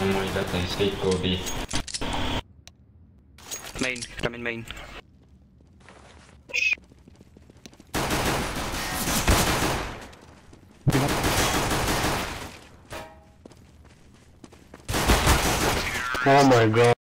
ammo ei kätte, siis kõik go B. Main, come in main. Oh my god.